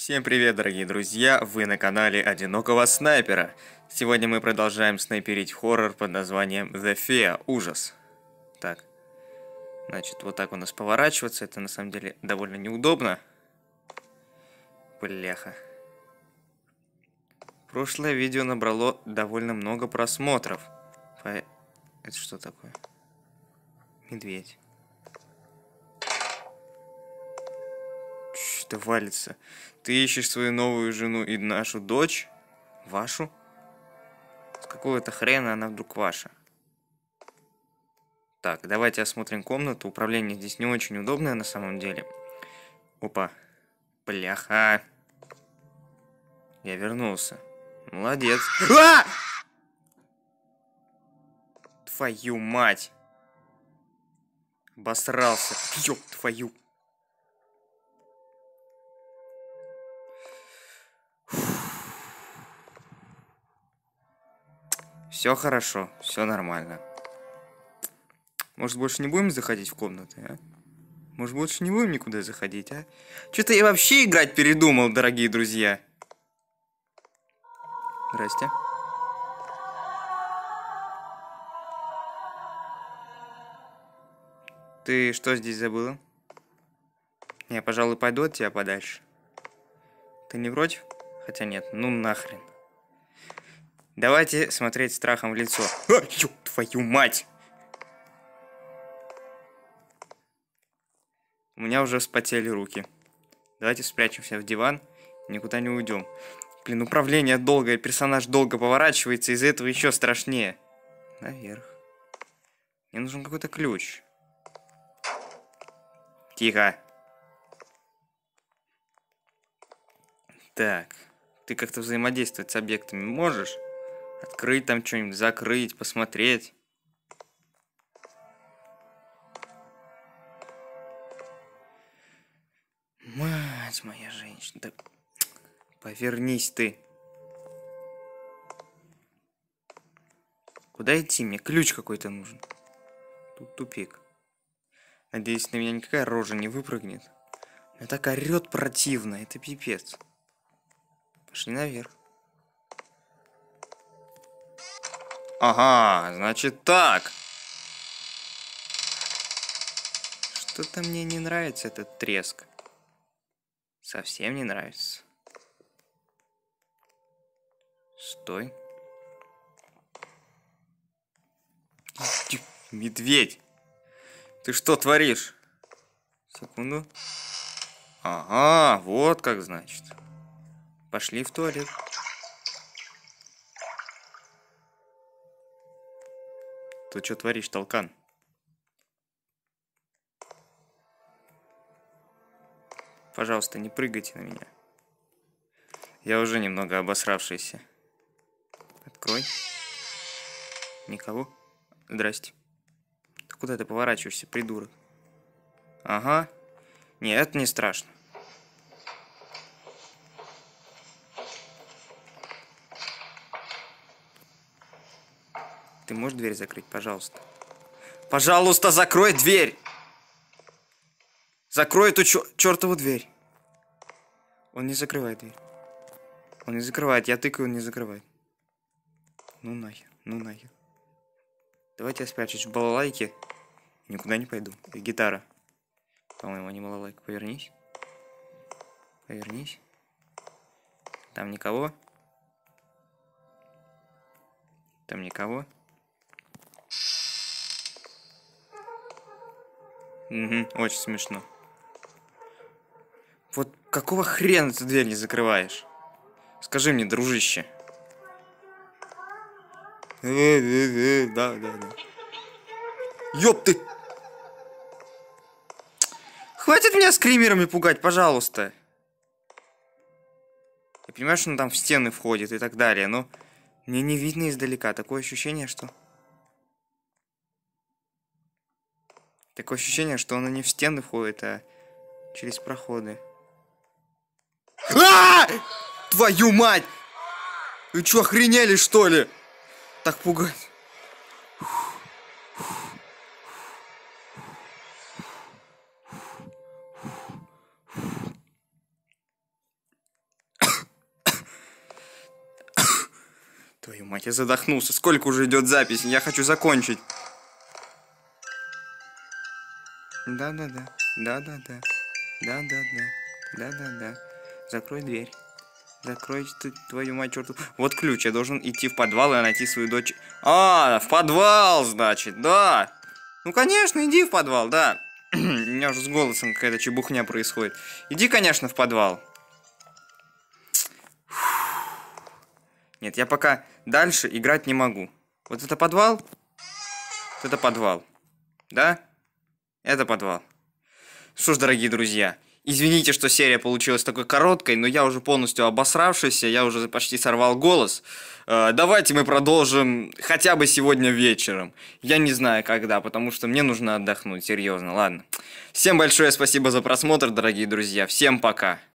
Всем привет, дорогие друзья! Вы на канале Одинокого Снайпера. Сегодня мы продолжаем снайперить хоррор под названием The Fear. Ужас. Так. Значит, вот так у нас поворачиваться. Это на самом деле довольно неудобно. Бляха. Прошлое видео набрало довольно много просмотров. Это что такое? Медведь. Что валится? Ты ищешь свою новую жену и нашу дочь? Вашу? С какого-то хрена она вдруг ваша? Так, давайте осмотрим комнату. Управление здесь не очень удобное на самом деле. Опа. Бляха. Я вернулся. Молодец. А! Твою мать. Обосрался. Ёб твою. Все хорошо, все нормально. Может, больше не будем заходить в комнаты, а? Может, больше не будем никуда заходить, а? Что-то я вообще играть передумал, дорогие друзья. Здрасте. Ты что здесь забыла? Я, пожалуй, пойду от тебя подальше. Ты не против? Хотя нет, ну нахрен. Давайте смотреть страхом в лицо. А, ёб твою мать! У меня уже вспотели руки. Давайте спрячемся в диван и никуда не уйдем. Блин, управление долгое, персонаж долго поворачивается, из-за этого еще страшнее. Наверх. Мне нужен какой-то ключ. Тихо. Так. Ты как-то взаимодействовать с объектами можешь? Открыть там что-нибудь, закрыть, посмотреть. Мать моя женщина. Да... Повернись ты. Куда идти? Мне ключ какой-то нужен. Тут тупик. Надеюсь, на меня никакая рожа не выпрыгнет. Она так орёт противно. Это пипец. Пошли наверх. Ага, значит так. Что-то мне не нравится этот треск. Совсем не нравится. Стой. Медведь. Ты что творишь? Секунду. Ага, вот как значит. Пошли в туалет. Ты что творишь, толкан? Пожалуйста, не прыгайте на меня. Я уже немного обосравшийся. Открой. Никого? Здрасте. Ты куда ты поворачиваешься, придурок? Ага. Нет, это не страшно. Ты можешь дверь закрыть, пожалуйста? Пожалуйста, закрой дверь! Закрой эту чертову дверь. Он не закрывает дверь. Он не закрывает. Я тыкаю, он не закрывает. Ну нахер, ну нахер. Давайте я спрячусь в балалайке. Никуда не пойду. И гитара. По-моему, не балалайка. Повернись. Повернись. Там никого. Там никого. Угу, очень смешно. Вот какого хрена ты дверь не закрываешь? Скажи мне, дружище. Да. Ёп ты! Хватит меня скримерами пугать, пожалуйста. Я понимаю, что он там в стены входит и так далее, но мне не видно издалека. Такое ощущение, что он не в стены входит, а через проходы. А! Твою мать! Вы чё, охренели, что ли? Так пугать. Твою мать, я задохнулся. Сколько уже идет запись? Я хочу закончить. Да-да-да. Да-да-да. Да-да-да. Да-да-да. Закрой дверь. Закрой ты, твою мать, черту. Вот ключ. Я должен идти в подвал и найти свою дочь. А, в подвал, значит, да. Ну, конечно, иди в подвал, да. У меня уже с голосом какая-то чебухня происходит. Иди, конечно, в подвал. Нет, я пока дальше играть не могу. Вот это подвал? Вот это подвал. Да? Это подвал. Что ж, дорогие друзья, извините, что серия получилась такой короткой, но я уже полностью обосравшийся, я уже почти сорвал голос. Давайте мы продолжим хотя бы сегодня вечером. Я не знаю когда, потому что мне нужно отдохнуть, серьезно, ладно. Всем большое спасибо за просмотр, дорогие друзья, всем пока.